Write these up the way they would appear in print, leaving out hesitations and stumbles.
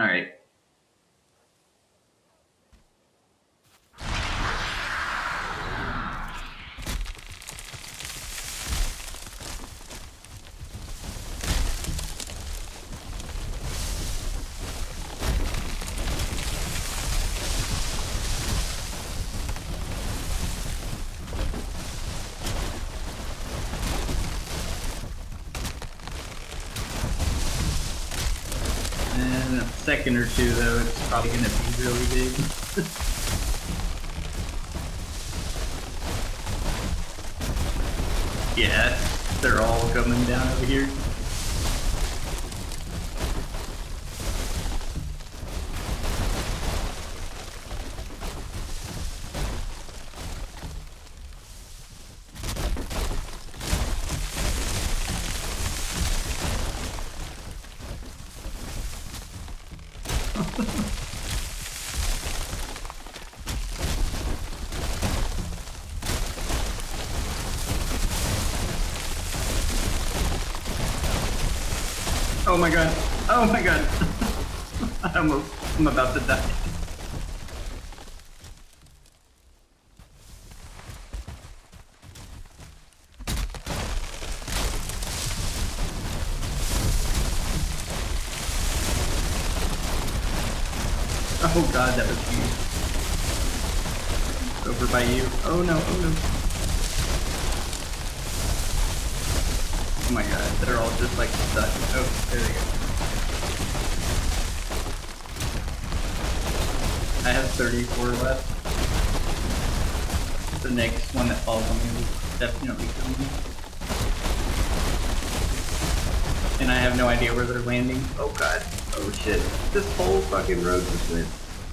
Alright. In a second or two, though, it's probably going to be really big. Yeah, they're all coming down over here. Oh my god. Oh my god. I'm about to die. Oh god, that was huge. Over by you. Oh no, oh no. Oh my god, they're all just like stuck. Oh, there they go. I have 34 left. The next one that falls on me will definitely kill me. And I have no idea where they're landing. Oh god. Oh shit. This whole fucking road just went.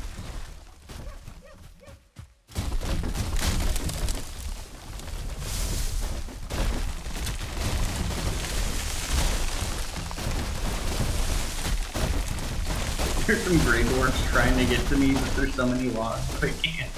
There's some gray dwarfs trying to get to me, but there's so many logs, so I can't.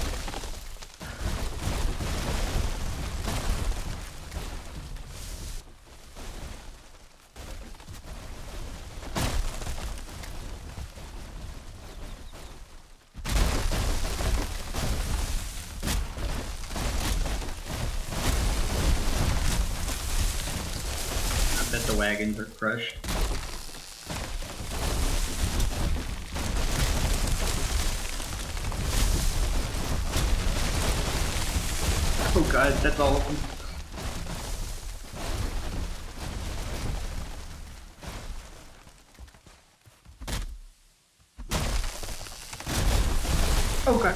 I bet the wagons are crushed. Oh god, that's all of them. Oh god.